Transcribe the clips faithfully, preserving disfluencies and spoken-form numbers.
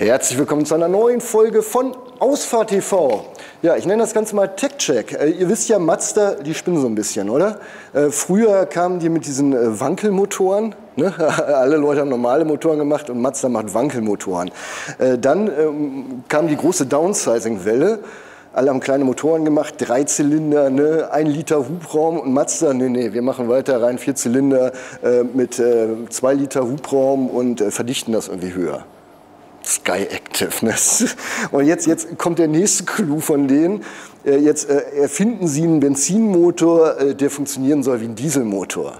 Herzlich willkommen zu einer neuen Folge von Ausfahrt T V. Ja, ich nenne das Ganze mal Tech-Check. Äh, ihr wisst ja, Mazda, die spinnen so ein bisschen, oder? Äh, früher kamen die mit diesen äh, Wankelmotoren. Ne? Alle Leute haben normale Motoren gemacht und Mazda macht Wankelmotoren. Äh, dann ähm, kam die große Downsizing-Welle. Alle haben kleine Motoren gemacht, drei Zylinder, ne, ein Liter Hubraum und Mazda, nee, nee, wir machen weiter rein, vier Zylinder äh, mit äh, zwei Liter Hubraum und äh, verdichten das irgendwie höher. Sky Active. Ne? Und jetzt, jetzt kommt der nächste Clou von denen. Äh, jetzt äh, erfinden sie einen Benzinmotor, äh, der funktionieren soll wie ein Dieselmotor.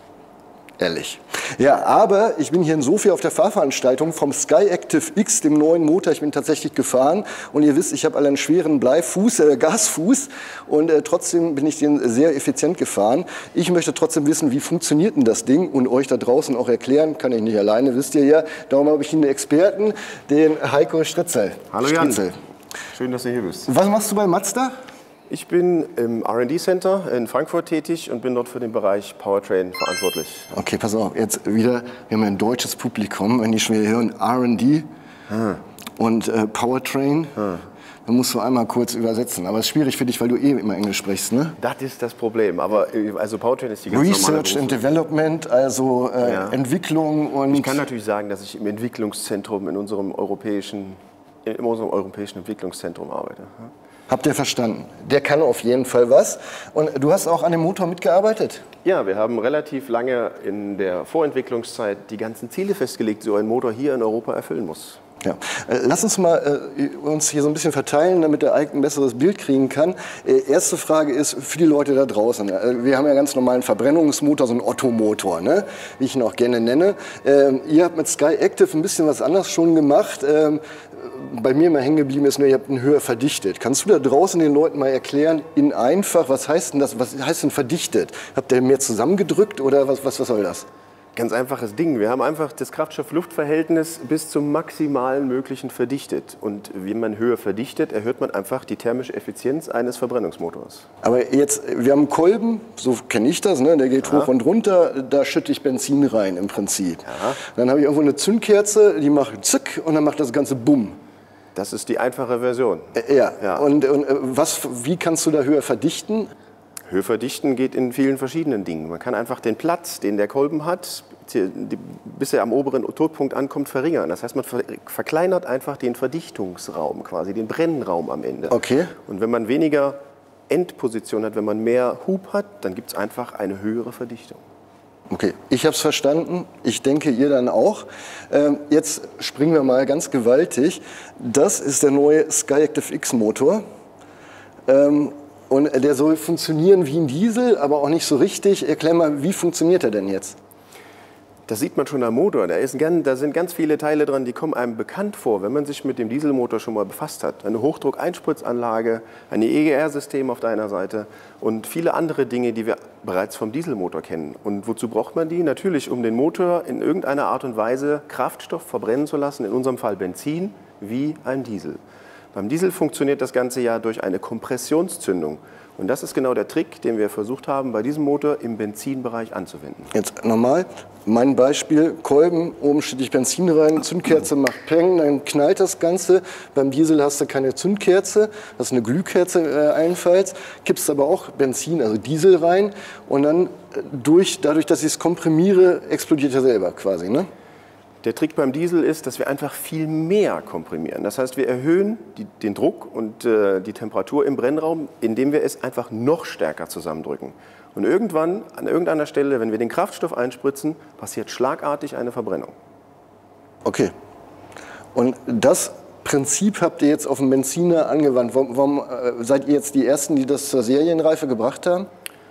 Ehrlich. Ja, aber ich bin hier in Sofia auf der Fahrveranstaltung vom Sky Active X, dem neuen Motor. Ich bin tatsächlich gefahren und ihr wisst, ich habe alle einen schweren Bleifuß, äh, Gasfuß und äh, trotzdem bin ich den sehr effizient gefahren. Ich möchte trotzdem wissen, wie funktioniert denn das Ding und euch da draußen auch erklären, kann ich nicht alleine, wisst ihr ja. Darum habe ich einen Experten, den Heiko Stritzel. Hallo Jan, schön, dass du hier bist. Was machst du bei Mazda? Ich bin im R and D Center in Frankfurt tätig und bin dort für den Bereich Powertrain verantwortlich. Okay, pass auf, jetzt wieder, wir haben ein deutsches Publikum, wenn die schon wieder hören, R and D hm. und äh, Powertrain, hm. dann musst du einmal kurz übersetzen. Aber es ist schwierig für dich, weil du eh immer Englisch sprichst, ne? Das ist das Problem, aber also Powertrain ist die ganz Research and Development, also äh, ja. Entwicklung und... Ich kann natürlich sagen, dass ich im Entwicklungszentrum in unserem europäischen, in unserem europäischen Entwicklungszentrum arbeite. Habt ihr verstanden? Der kann auf jeden Fall was. Und du hast auch an dem Motor mitgearbeitet? Ja, wir haben relativ lange in der Vorentwicklungszeit die ganzen Ziele festgelegt, die so ein Motor hier in Europa erfüllen muss. Ja. Lass uns mal äh, uns hier so ein bisschen verteilen, damit der Ike ein besseres Bild kriegen kann. Äh, erste Frage ist für die Leute da draußen. Äh, wir haben ja ganz normalen Verbrennungsmotor, so einen Otto-Motor, ne? Wie ich ihn auch gerne nenne. Äh, ihr habt mit Sky Active ein bisschen was anderes schon gemacht. Äh, bei mir mal hängen geblieben ist nur, ihr habt ihn höher verdichtet. Kannst du da draußen den Leuten mal erklären, in einfach, was heißt denn das, was heißt denn verdichtet? Habt ihr mehr zusammengedrückt oder was, was, was soll das? Ganz einfaches Ding. Wir haben einfach das Kraftstoff-Luft-Verhältnis bis zum maximalen möglichen verdichtet. Und wie man höher verdichtet, erhöht man einfach die thermische Effizienz eines Verbrennungsmotors. Aber jetzt, wir haben einen Kolben, so kenne ich das, ne? Der geht ja. hoch und runter, da schütte ich Benzin rein im Prinzip. Ja. Dann habe ich irgendwo eine Zündkerze, die macht zick und dann macht das Ganze bumm. Das ist die einfache Version. Äh, ja, ja. Und, und was, wie kannst du da höher verdichten? Höher verdichten geht in vielen verschiedenen Dingen. Man kann einfach den Platz, den der Kolben hat, bis er am oberen Todpunkt ankommt, verringern. Das heißt, man verkleinert einfach den Verdichtungsraum, quasi den Brennraum am Ende. Okay. Und wenn man weniger Endposition hat, wenn man mehr Hub hat, dann gibt es einfach eine höhere Verdichtung. Okay, ich habe es verstanden. Ich denke, ihr dann auch. Ähm, jetzt springen wir mal ganz gewaltig. Das ist der neue Sky Active X Motor. Ähm, und der soll funktionieren wie ein Diesel, aber auch nicht so richtig. Erklär mal, wie funktioniert er denn jetzt? Das sieht man schon am Motor. Da, ist ein, da sind ganz viele Teile dran, die kommen einem bekannt vor, wenn man sich mit dem Dieselmotor schon mal befasst hat. Eine Hochdruck-Einspritzanlage, ein E G R-System auf deiner Seite und viele andere Dinge, die wir bereits vom Dieselmotor kennen. Und wozu braucht man die? Natürlich, um den Motor in irgendeiner Art und Weise Kraftstoff verbrennen zu lassen, in unserem Fall Benzin, wie ein Diesel. Beim Diesel funktioniert das Ganze ja durch eine Kompressionszündung. Und das ist genau der Trick, den wir versucht haben, bei diesem Motor im Benzinbereich anzuwenden. Jetzt nochmal, mein Beispiel, Kolben, oben schütte ich Benzin rein, Zündkerze macht Peng, dann knallt das Ganze. Beim Diesel hast du keine Zündkerze, das ist eine Glühkerze äh, allenfalls, kippst aber auch Benzin, also Diesel rein und dann äh, durch, dadurch, dass ich es komprimiere, explodiert er selber quasi, ne? Der Trick beim Diesel ist, dass wir einfach viel mehr komprimieren. Das heißt, wir erhöhen die, den Druck und äh, die Temperatur im Brennraum, indem wir es einfach noch stärker zusammendrücken. Und irgendwann, an irgendeiner Stelle, wenn wir den Kraftstoff einspritzen, passiert schlagartig eine Verbrennung. Okay. Und das Prinzip habt ihr jetzt auf den Benziner angewandt. Warum, warum äh, seid ihr jetzt die Ersten, die das zur Serienreife gebracht haben?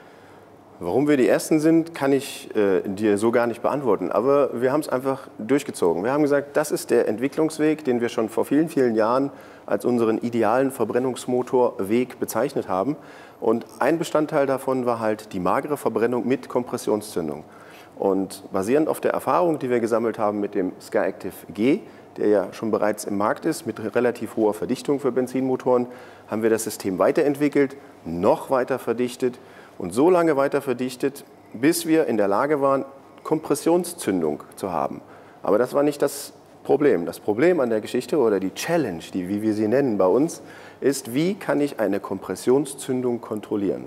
Warum wir die Ersten sind, kann ich äh, dir so gar nicht beantworten. Aber wir haben es einfach durchgezogen. Wir haben gesagt, das ist der Entwicklungsweg, den wir schon vor vielen, vielen Jahren als unseren idealen Verbrennungsmotorweg bezeichnet haben. Und ein Bestandteil davon war halt die magere Verbrennung mit Kompressionszündung. Und basierend auf der Erfahrung, die wir gesammelt haben mit dem Sky Active G, der ja schon bereits im Markt ist, mit relativ hoher Verdichtung für Benzinmotoren, haben wir das System weiterentwickelt, noch weiter verdichtet und so lange weiter verdichtet, bis wir in der Lage waren, Kompressionszündung zu haben. Aber das war nicht das Problem. Das Problem an der Geschichte oder die Challenge, die, wie wir sie nennen bei uns, ist, wie kann ich eine Kompressionszündung kontrollieren?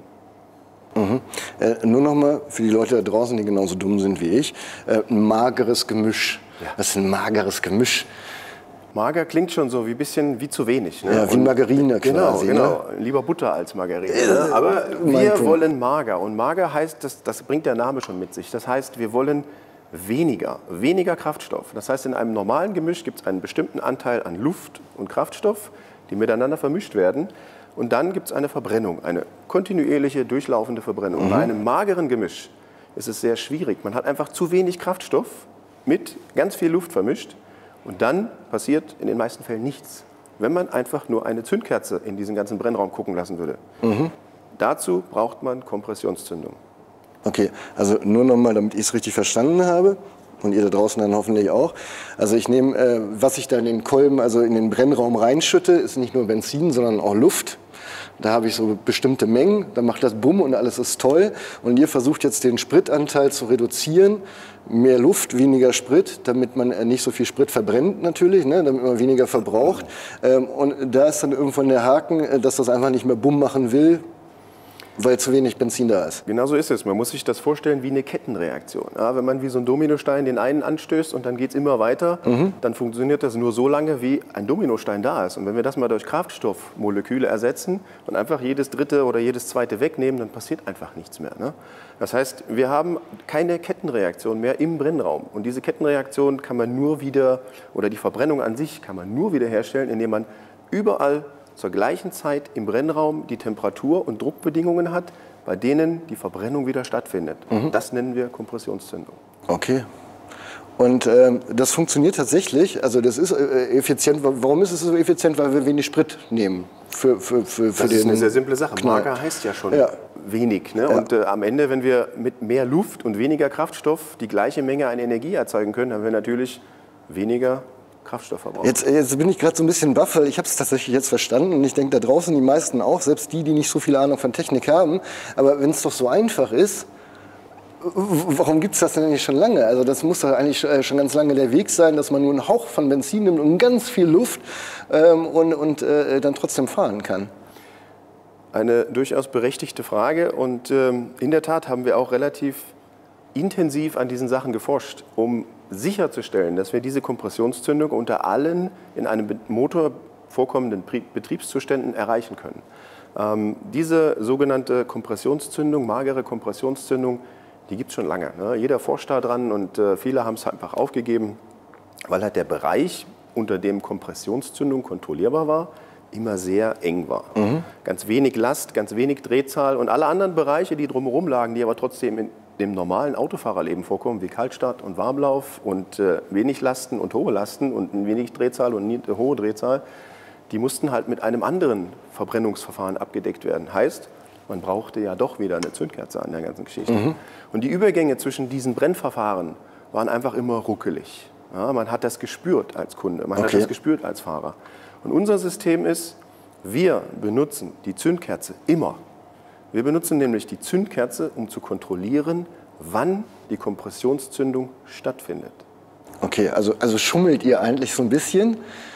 Mhm. Äh, nur noch mal für die Leute da draußen, die genauso dumm sind wie ich, äh, ein mageres Gemisch. Ja. Was ist ein mageres Gemisch? Mager klingt schon so wie ein bisschen wie zu wenig. Ne? Ja, wie Margarine quasi. Genau, genau. Ne? Lieber Butter als Margarine. Ne? Aber wir wollen mager. Und mager heißt, das, das bringt der Name schon mit sich. Das heißt, wir wollen weniger, weniger Kraftstoff. Das heißt, in einem normalen Gemisch gibt es einen bestimmten Anteil an Luft und Kraftstoff, die miteinander vermischt werden. Und dann gibt es eine Verbrennung, eine kontinuierliche, durchlaufende Verbrennung. Mhm. Bei einem mageren Gemisch ist es sehr schwierig. Man hat einfach zu wenig Kraftstoff mit ganz viel Luft vermischt. Und dann passiert in den meisten Fällen nichts, wenn man einfach nur eine Zündkerze in diesen ganzen Brennraum gucken lassen würde. Mhm. Dazu braucht man Kompressionszündung. Okay, also nur noch mal, damit ich es richtig verstanden habe und ihr da draußen dann hoffentlich auch. Also ich nehme, äh, was ich da in den Kolben, also in den Brennraum reinschütte, ist nicht nur Benzin, sondern auch Luft. Da habe ich so bestimmte Mengen, dann macht das Bumm und alles ist toll. Und ihr versucht jetzt den Spritanteil zu reduzieren. Mehr Luft, weniger Sprit, damit man nicht so viel Sprit verbrennt natürlich, ne, damit man weniger verbraucht. Ähm, und da ist dann irgendwann der Haken, dass das einfach nicht mehr Bumm machen will, weil zu wenig Benzin da ist. Genau so ist es. Man muss sich das vorstellen wie eine Kettenreaktion. Ja, wenn man wie so ein Dominostein den einen anstößt und dann geht es immer weiter, mhm. dann funktioniert das nur so lange, wie ein Dominostein da ist. Und wenn wir das mal durch Kraftstoffmoleküle ersetzen und einfach jedes dritte oder jedes zweite wegnehmen, dann passiert einfach nichts mehr. Ne? Das heißt, wir haben keine Kettenreaktion mehr im Brennraum. Und diese Kettenreaktion kann man nur wieder, oder die Verbrennung an sich kann man nur wieder herstellen, indem man überall zur gleichen Zeit im Brennraum die Temperatur- und Druckbedingungen hat, bei denen die Verbrennung wieder stattfindet. Mhm. Das nennen wir Kompressionszündung. Okay. Und ähm, das funktioniert tatsächlich, also das ist äh, effizient. Warum ist es so effizient? Weil wir wenig Sprit nehmen. Für, für, für, für das den ist eine sehr simple Sache. Knall. Mager heißt ja schon ja. wenig. Ne? Ja. Und äh, am Ende, wenn wir mit mehr Luft und weniger Kraftstoff die gleiche Menge an Energie erzeugen können, haben wir natürlich weniger Kraftstoff verbrauchen. Jetzt, jetzt bin ich gerade so ein bisschen baff, weil ich habe es tatsächlich jetzt verstanden und ich denke da draußen die meisten auch, selbst die, die nicht so viel Ahnung von Technik haben. Aber wenn es doch so einfach ist, warum gibt es das denn nicht schon lange? Also das muss doch eigentlich schon ganz lange der Weg sein, dass man nur einen Hauch von Benzin nimmt und ganz viel Luft ähm, und, und äh, dann trotzdem fahren kann. Eine durchaus berechtigte Frage und ähm, in der Tat haben wir auch relativ intensiv an diesen Sachen geforscht, um sicherzustellen, dass wir diese Kompressionszündung unter allen in einem Motor vorkommenden Betriebszuständen erreichen können. Ähm, diese sogenannte Kompressionszündung, magere Kompressionszündung, die gibt es schon lange. Ne? Jeder forscht da dran und äh, viele haben es einfach aufgegeben, weil halt der Bereich, unter dem Kompressionszündung kontrollierbar war, immer sehr eng war. Mhm. Ganz wenig Last, ganz wenig Drehzahl und alle anderen Bereiche, die drumherum lagen, die aber trotzdem in dem normalen Autofahrerleben vorkommen, wie Kaltstart und Warmlauf und äh, wenig Lasten und hohe Lasten und wenig Drehzahl und nie, äh, hohe Drehzahl, die mussten halt mit einem anderen Verbrennungsverfahren abgedeckt werden. Heißt, man brauchte ja doch wieder eine Zündkerze an der ganzen Geschichte. Mhm. Und die Übergänge zwischen diesen Brennverfahren waren einfach immer ruckelig. Ja, man hat das gespürt als Kunde, man okay. hat das gespürt als Fahrer. Und unser System ist, wir benutzen die Zündkerze immer. Wir benutzen nämlich die Zündkerze, um zu kontrollieren, wann die Kompressionszündung stattfindet. Okay, also, also schummelt ihr eigentlich so ein bisschen?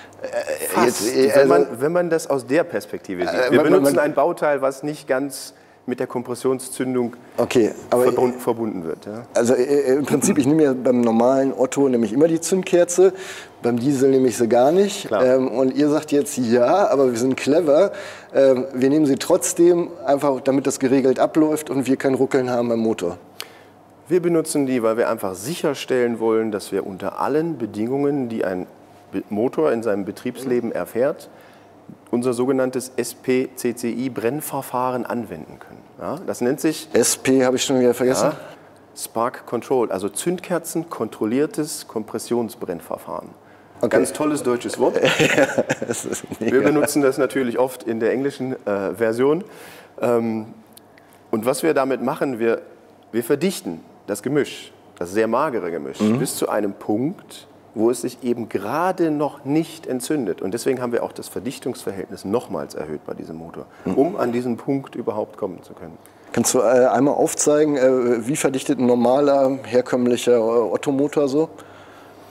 Fast, Jetzt, also, wenn, man, wenn man das aus der Perspektive sieht. Wir benutzen ein Bauteil, was nicht ganz mit der Kompressionszündung okay, aber verbund, verbunden wird. Ja. Also äh, im Prinzip, ich nehme ja beim normalen Otto nämlich immer die Zündkerze, beim Diesel nehme ich sie gar nicht. Ähm, und ihr sagt jetzt, ja, aber wir sind clever, ähm, wir nehmen sie trotzdem, einfach damit das geregelt abläuft und wir kein Ruckeln haben beim Motor. Wir benutzen die, weil wir einfach sicherstellen wollen, dass wir unter allen Bedingungen, die ein Motor in seinem Betriebsleben erfährt, unser sogenanntes S P C C I-Brennverfahren anwenden können. Ja, das nennt sich... S P habe ich schon wieder vergessen. Ja, Spark Control, also Zündkerzen-kontrolliertes Kompressionsbrennverfahren. Okay. Ganz tolles deutsches Wort. Das ist Wir benutzen das natürlich oft in der englischen äh, Version. Ähm, und was wir damit machen, wir, wir verdichten das Gemisch, das sehr magere Gemisch, mhm. bis zu einem Punkt, wo es sich eben gerade noch nicht entzündet. Und deswegen haben wir auch das Verdichtungsverhältnis nochmals erhöht bei diesem Motor, um an diesen Punkt überhaupt kommen zu können. Kannst du äh, einmal aufzeigen, äh, wie verdichtet ein normaler, herkömmlicher Ottomotor so?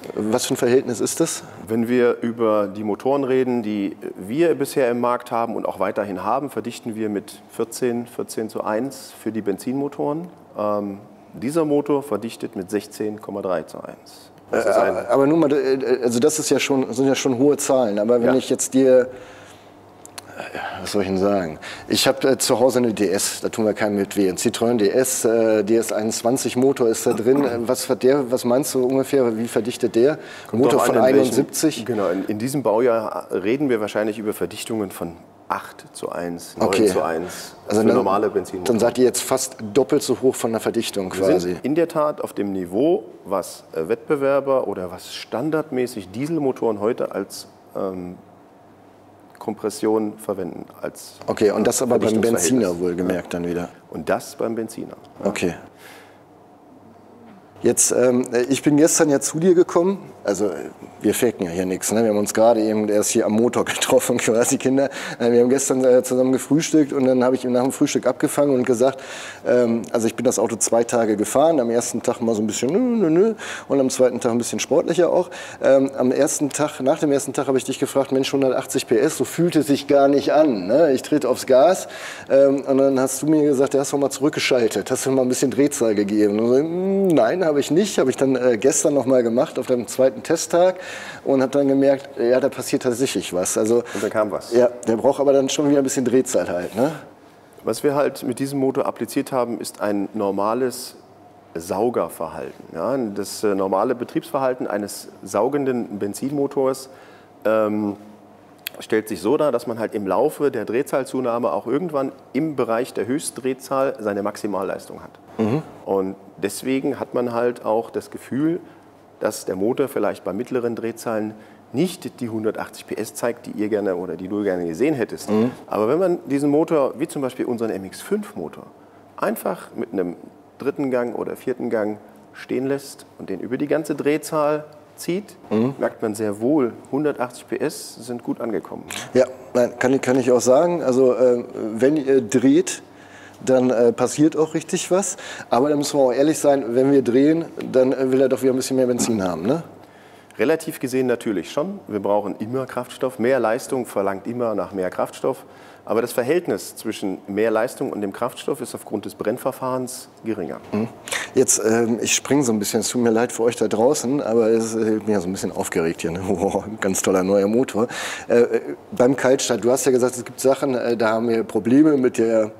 Was für ein Verhältnis ist das? Wenn wir über die Motoren reden, die wir bisher im Markt haben und auch weiterhin haben, verdichten wir mit vierzehn, vierzehn zu eins für die Benzinmotoren. Ähm, dieser Motor verdichtet mit sechzehn Komma drei zu eins. Das ist ein aber nun mal, also das ist ja schon, sind ja schon hohe Zahlen. Aber wenn ja. ich jetzt dir, was soll ich denn sagen? Ich habe äh, zu Hause eine D S, da tun wir keinem mit weh. Ein Citroën D S, äh, D S einundzwanzig Motor ist da drin. Was hat der? Was meinst du ungefähr? Wie verdichtet der? Kommt Motor von an, einundsiebzig. Welchen, genau, in, in diesem Baujahr reden wir wahrscheinlich über Verdichtungen von acht zu eins, neun okay. zu eins also für dann, normale Benzinmotoren. Dann seid ihr jetzt fast doppelt so hoch von der Verdichtung quasi. Wir sind in der Tat auf dem Niveau, was äh, Wettbewerber oder was standardmäßig Dieselmotoren heute als ähm, Kompression verwenden. Als okay, und das aber beim Benziner wohlgemerkt ja. dann wieder. Und das beim Benziner. Okay. Jetzt, ähm, ich bin gestern ja zu dir gekommen, also wir faken ja hier nichts, ne? Wir haben uns gerade eben erst hier am Motor getroffen, quasi Kinder. Wir haben gestern äh, zusammen gefrühstückt und dann habe ich ihm nach dem Frühstück abgefangen und gesagt, ähm, also ich bin das Auto zwei Tage gefahren, am ersten Tag mal so ein bisschen nö, nö, nö und am zweiten Tag ein bisschen sportlicher auch. Ähm, am ersten Tag, nach dem ersten Tag habe ich dich gefragt, Mensch, hundertachtzig P S, so fühlt es sich gar nicht an, ne? Ich trete aufs Gas ähm, und dann hast du mir gesagt, du hast doch mal zurückgeschaltet, hast du mal ein bisschen Drehzahl gegeben. Und so, nein, habe ich nicht, habe ich dann äh, gestern noch mal gemacht auf dem zweiten Testtag und habe dann gemerkt, ja, da passiert tatsächlich was. Also, und da kam was. Ja, der braucht aber dann schon wieder ein bisschen Drehzeit halt, ne? Was wir halt mit diesem Motor appliziert haben, ist ein normales Saugerverhalten. Ja? Das äh, normale Betriebsverhalten eines saugenden Benzinmotors ähm, stellt sich so dar, dass man halt im Laufe der Drehzahlzunahme auch irgendwann im Bereich der Höchstdrehzahl seine Maximalleistung hat. Mhm. Und deswegen hat man halt auch das Gefühl, dass der Motor vielleicht bei mittleren Drehzahlen nicht die hundertachtzig P S zeigt, die ihr gerne oder die du gerne gesehen hättest. Mhm. Aber wenn man diesen Motor, wie zum Beispiel unseren M X fünf Motor, einfach mit einem dritten Gang oder vierten Gang stehen lässt und den über die ganze Drehzahl zieht, mhm. merkt man sehr wohl, hundertachtzig P S sind gut angekommen. Ja, nein, kann, kann ich auch sagen. Also äh, wenn ihr dreht, dann äh, passiert auch richtig was. Aber da müssen wir auch ehrlich sein, wenn wir drehen, dann äh, will er doch wieder ein bisschen mehr Benzin haben, ne? Relativ gesehen natürlich schon. Wir brauchen immer Kraftstoff. Mehr Leistung verlangt immer nach mehr Kraftstoff. Aber das Verhältnis zwischen mehr Leistung und dem Kraftstoff ist aufgrund des Brennverfahrens geringer. Jetzt, ähm, ich springe so ein bisschen, es tut mir leid für euch da draußen, aber es, ich bin ja so ein bisschen aufgeregt hier. Ne? Oh, ganz toller neuer Motor. Äh, beim Kaltstart, du hast ja gesagt, es gibt Sachen, äh, da haben wir Probleme mit der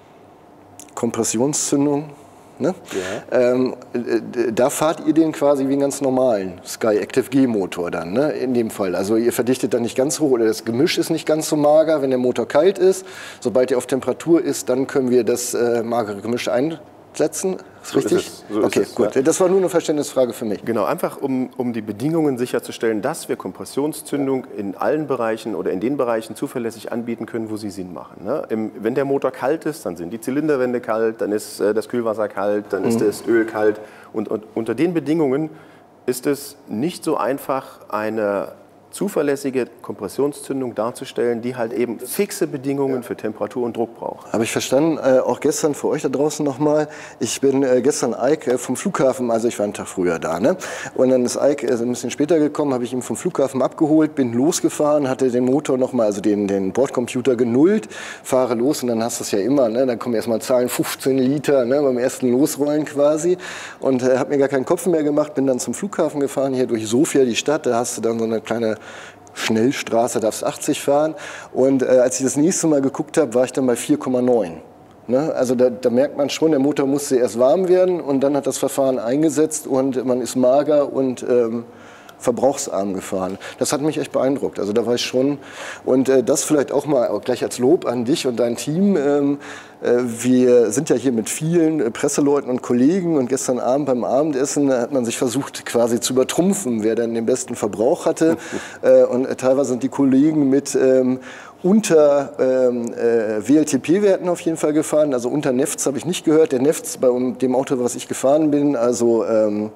Kompressionszündung. Ne? Ja. Ähm, da fahrt ihr den quasi wie einen ganz normalen Sky Active G Motor dann, ne? In dem Fall. Also ihr verdichtet dann nicht ganz hoch oder das Gemisch ist nicht ganz so mager, wenn der Motor kalt ist. Sobald er auf Temperatur ist, dann können wir das äh, magere Gemisch einsetzen. Ist so richtig? Ist es. So okay, ist es, gut. Ja. Das war nur eine Verständnisfrage für mich. Genau, einfach um, um die Bedingungen sicherzustellen, dass wir Kompressionszündung in allen Bereichen oder in den Bereichen zuverlässig anbieten können, wo sie Sinn machen. Ne? Im, wenn der Motor kalt ist, dann sind die Zylinderwände kalt, dann ist äh, das Kühlwasser kalt, dann ist mhm. das Öl kalt. Und, und unter den Bedingungen ist es nicht so einfach, eine zuverlässige Kompressionszündung darzustellen, die halt eben fixe Bedingungen für Temperatur und Druck braucht. Habe ich verstanden. Äh, auch gestern für euch da draußen nochmal. Ich bin äh, gestern Ike äh, vom Flughafen, also ich war einen Tag früher da, ne? Und dann ist Ike äh, ein bisschen später gekommen, habe ich ihn vom Flughafen abgeholt, bin losgefahren, hatte den Motor nochmal, also den, den Bordcomputer genullt, fahre los und dann hast du es ja immer, ne? Dann kommen erstmal Zahlen, fünfzehn Liter, ne? Beim ersten Losrollen quasi. Und äh, habe mir gar keinen Kopf mehr gemacht, bin dann zum Flughafen gefahren, hier durch Sofia, die Stadt, da hast du dann so eine kleine Schnellstraße, darfst achtzig fahren. Und äh, als ich das nächste Mal geguckt habe, war ich dann bei vier Komma neun. Ne? Also da, da merkt man schon, der Motor musste erst warm werden und dann hat das Verfahren eingesetzt und man ist mager und ähm, verbrauchsarm gefahren. Das hat mich echt beeindruckt. Also da war ich schon. Und äh, das vielleicht auch mal auch gleich als Lob an dich und dein Team. Ähm, äh, wir sind ja hier mit vielen äh, Presseleuten und Kollegen und gestern Abend beim Abendessen äh, hat man sich versucht quasi zu übertrumpfen, wer denn den besten Verbrauch hatte. äh, und äh, teilweise sind die Kollegen mit ähm, unter ähm, äh, W L T P-Werten auf jeden Fall gefahren. Also unter N E F Z habe ich nicht gehört. Der N E F Z bei um, dem Auto, was ich gefahren bin, also ähm,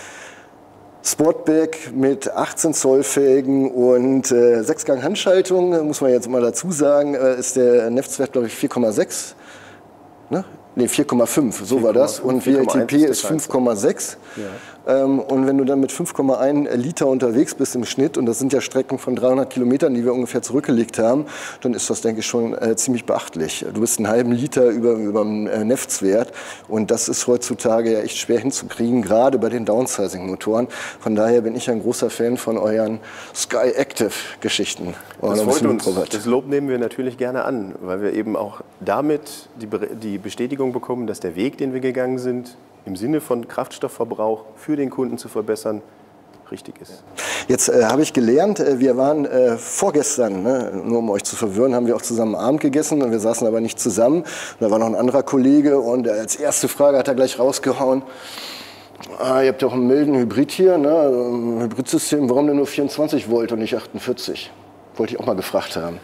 Sportback mit achtzehn Zoll Felgen und äh, sechs Gang Handschaltung, muss man jetzt mal dazu sagen, äh, ist der N E F Z-Wert, glaube ich, vier Komma sechs. Ne? Nee, vier Komma fünf, so war das. Und W L T P ist fünf Komma sechs. Ja. Ähm, und wenn du dann mit fünf Komma eins Liter unterwegs bist im Schnitt, und das sind ja Strecken von dreihundert Kilometern, die wir ungefähr zurückgelegt haben, dann ist das, denke ich, schon äh, ziemlich beachtlich. Du bist einen halben Liter über, über dem äh, Neftswert. Und das ist heutzutage ja echt schwer hinzukriegen, gerade bei den Downsizing-Motoren. Von daher bin ich ein großer Fan von euren Sky Active-Geschichten. Das freut uns. Das Lob nehmen wir natürlich gerne an, weil wir eben auch damit die, die Bestätigung bekommen, dass der Weg, den wir gegangen sind, im Sinne von Kraftstoffverbrauch für den Kunden zu verbessern, richtig ist. Jetzt äh, habe ich gelernt, äh, wir waren äh, vorgestern, ne, nur um euch zu verwirren, haben wir auch zusammen Abend gegessen und wir saßen aber nicht zusammen. Und da war noch ein anderer Kollege und äh, als erste Frage hat er gleich rausgehauen, ah, ihr habt ja auch einen milden Hybrid hier, ne, ein Hybridsystem, warum denn nur vierundzwanzig Volt und nicht achtundvierzig? Wollte ich auch mal gefragt haben.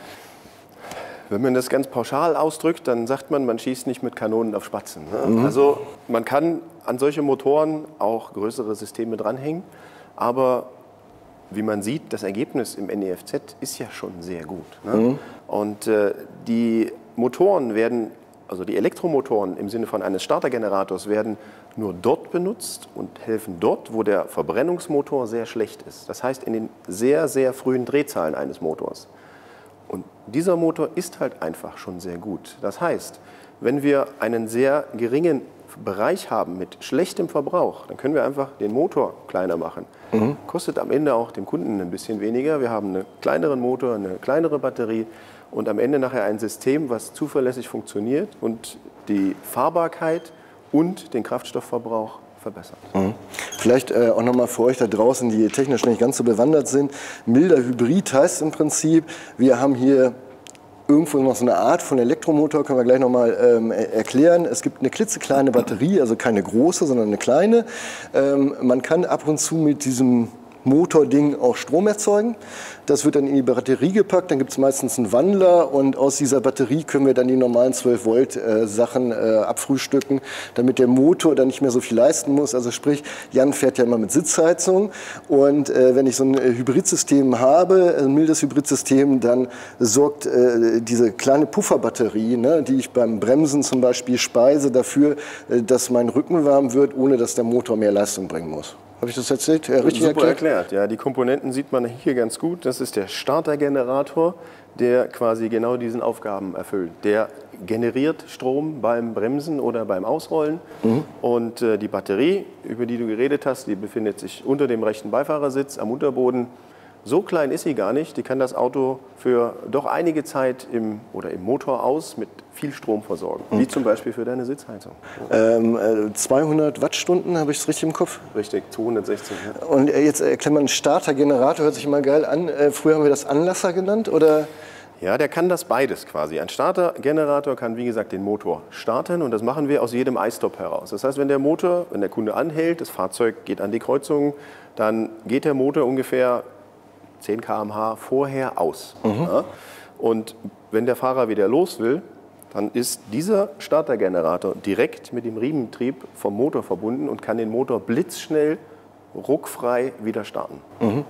Wenn man das ganz pauschal ausdrückt, dann sagt man, man schießt nicht mit Kanonen auf Spatzen. Ne? Mhm. Also man kann an solche Motoren auch größere Systeme dranhängen, aber wie man sieht, das Ergebnis im N E F Z ist ja schon sehr gut. Ne? Mhm. Und äh, die Motoren werden, also die Elektromotoren im Sinne von eines Startergenerators werden nur dort benutzt und helfen dort, wo der Verbrennungsmotor sehr schlecht ist. Das heißt in den sehr, sehr frühen Drehzahlen eines Motors. Und dieser Motor ist halt einfach schon sehr gut. Das heißt, wenn wir einen sehr geringen Bereich haben mit schlechtem Verbrauch, dann können wir einfach den Motor kleiner machen. Mhm. Kostet am Ende auch dem Kunden ein bisschen weniger. Wir haben einen kleineren Motor, eine kleinere Batterie und am Ende nachher ein System, was zuverlässig funktioniert und die Fahrbarkeit und den Kraftstoffverbrauch verbessert. Mhm. Vielleicht äh, auch nochmal für euch da draußen, die technisch nicht ganz so bewandert sind. Milder Hybrid heißt im Prinzip, wir haben hier irgendwo noch so eine Art von Elektromotor, können wir gleich nochmal ähm, erklären. Es gibt eine klitzekleine Batterie, also keine große, sondern eine kleine. Ähm, man kann ab und zu mit diesem Motording auch Strom erzeugen. Das wird dann in die Batterie gepackt, dann gibt es meistens einen Wandler und aus dieser Batterie können wir dann die normalen zwölf Volt äh, Sachen äh, abfrühstücken, damit der Motor dann nicht mehr so viel leisten muss. Also sprich, Jan fährt ja immer mit Sitzheizung und äh, wenn ich so ein Hybridsystem habe, ein mildes Hybridsystem, dann sorgt äh, diese kleine Pufferbatterie, ne, die ich beim Bremsen zum Beispiel speise, dafür, äh, dass mein Rücken warm wird, ohne dass der Motor mehr Leistung bringen muss. Habe ich das erzählt? Ja, richtig Super erklärt? erklärt. Ja, die Komponenten sieht man hier ganz gut. Das ist der Startergenerator, der quasi genau diesen Aufgaben erfüllt. Der generiert Strom beim Bremsen oder beim Ausrollen. Mhm. Und äh, die Batterie, über die du geredet hast, die befindet sich unter dem rechten Beifahrersitz am Unterboden. So klein ist sie gar nicht. Die kann das Auto für doch einige Zeit im, oder im Motor aus mit viel Strom versorgen. Mhm. Wie zum Beispiel für deine Sitzheizung. Ähm, äh, zweihundert Wattstunden, habe ich es richtig im Kopf? Richtig, zweihundertsechzehn. Ja. Und äh, jetzt erklärt man, Startergenerator, hört sich immer geil an. Äh, früher haben wir das Anlasser genannt, oder? Ja, der kann das beides quasi. Ein Startergenerator kann, wie gesagt, den Motor starten und das machen wir aus jedem I-Stop heraus. Das heißt, wenn der Motor, wenn der Kunde anhält, das Fahrzeug geht an die Kreuzung, dann geht der Motor ungefähr zehn Kilometer pro Stunde vorher aus. Mhm. Ja? Und wenn der Fahrer wieder los will, dann ist dieser Startergenerator direkt mit dem Riementrieb vom Motor verbunden und kann den Motor blitzschnell, ruckfrei wieder starten. Mhm.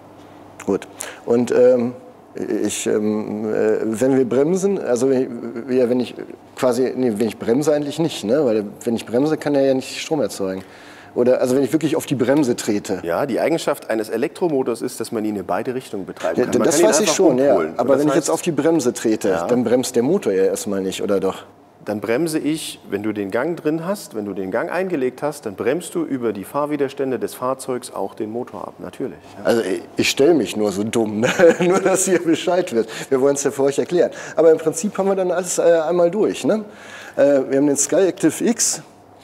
Gut. Und ähm, ich, ähm, äh, wenn wir bremsen, also wenn ich, ja, wenn ich quasi, nee, wenn ich bremse eigentlich nicht, ne? Weil wenn ich bremse, kann er ja nicht Strom erzeugen. Oder also wenn ich wirklich auf die Bremse trete. Ja, die Eigenschaft eines Elektromotors ist, dass man ihn in beide Richtungen betreiben kann. Ja, man das kann weiß ich schon, ja. Aber wenn ich jetzt auf die Bremse trete, ja, dann bremst der Motor ja erstmal nicht, oder doch? Dann bremse ich, wenn du den Gang drin hast, wenn du den Gang eingelegt hast, dann bremst du über die Fahrwiderstände des Fahrzeugs auch den Motor ab, natürlich. Ja. Also ich, ich stelle mich nur so dumm, ne? Nur dass hier Bescheid wird. Wir wollen es ja für euch erklären. Aber im Prinzip haben wir dann alles äh, einmal durch. Ne? Äh, wir haben den Sky Active X,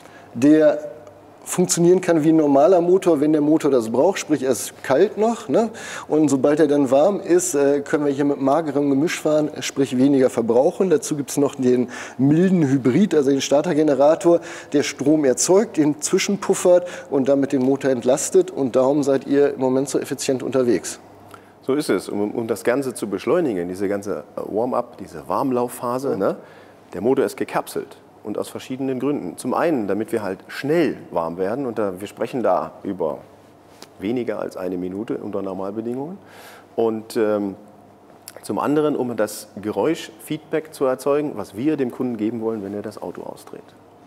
der funktionieren kann wie ein normaler Motor, wenn der Motor das braucht, sprich er ist kalt noch, ne? Und sobald er dann warm ist, äh, können wir hier mit magerem Gemisch fahren, sprich weniger verbrauchen. Dazu gibt es noch den milden Hybrid, also den Startergenerator, der Strom erzeugt, den zwischenpuffert und damit den Motor entlastet und darum seid ihr im Moment so effizient unterwegs. So ist es. Um, um das Ganze zu beschleunigen, diese ganze Warm-up, diese Warmlaufphase, ne? Der Motor ist gekapselt. Und aus verschiedenen Gründen. Zum einen, damit wir halt schnell warm werden. Und da, wir sprechen da über weniger als eine Minute unter Normalbedingungen. Und ähm, zum anderen, um das Geräuschfeedback zu erzeugen, was wir dem Kunden geben wollen, wenn er das Auto ausdreht.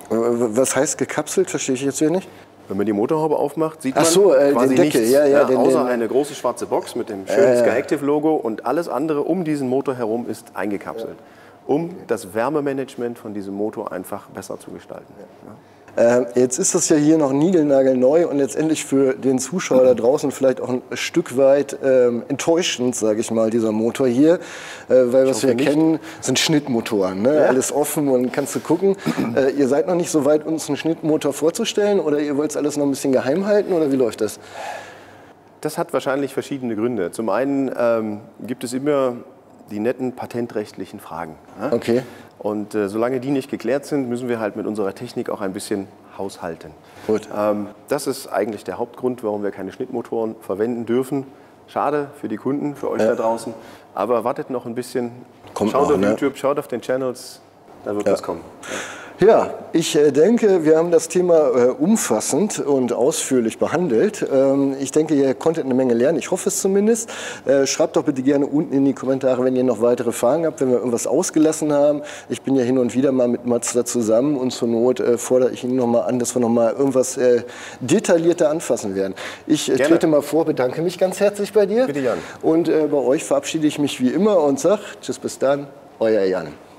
Was heißt gekapselt? Verstehe ich jetzt hier nicht. Wenn man die Motorhaube aufmacht, sieht man Ach so, äh, quasi den Deckel. nichts, Ja, ja, ja, den, außer den, eine große schwarze Box mit dem schönen äh, Skyactiv-Logo und alles andere um diesen Motor herum ist eingekapselt, um das Wärmemanagement von diesem Motor einfach besser zu gestalten. Ja. Äh, jetzt ist das ja hier noch niegelnagelneu und letztendlich für den Zuschauer da draußen vielleicht auch ein Stück weit ähm, enttäuschend, sage ich mal, dieser Motor hier. Äh, weil was wir nicht. kennen, sind Schnittmotoren. Ne? Ja. Alles offen und kannst du gucken. Äh, ihr seid noch nicht so weit, uns einen Schnittmotor vorzustellen oder ihr wollt es alles noch ein bisschen geheim halten oder wie läuft das? Das hat wahrscheinlich verschiedene Gründe. Zum einen ähm, gibt es immer die netten patentrechtlichen Fragen. Ja? Okay. Und äh, solange die nicht geklärt sind, müssen wir halt mit unserer Technik auch ein bisschen haushalten. Gut. Ähm, das ist eigentlich der Hauptgrund, warum wir keine Schnittmotoren verwenden dürfen. Schade für die Kunden, für euch Ja. da draußen. Aber wartet noch ein bisschen. Kommt schaut noch, auf ne? YouTube, schaut auf den Channels, da wird Ja. was kommen. Ja. Ja, ich äh, denke, wir haben das Thema äh, umfassend und ausführlich behandelt. Ähm, ich denke, ihr konntet eine Menge lernen. Ich hoffe es zumindest. Äh, schreibt doch bitte gerne unten in die Kommentare, wenn ihr noch weitere Fragen habt, wenn wir irgendwas ausgelassen haben. Ich bin ja hin und wieder mal mit Mazda zusammen und zur Not äh, fordere ich ihn noch mal an, dass wir noch mal irgendwas äh, detaillierter anfassen werden. Ich äh, trete mal vor, bedanke mich ganz herzlich bei dir. Bitte, Jan. Und äh, bei euch verabschiede ich mich wie immer und sage Tschüss, bis dann, euer Jan.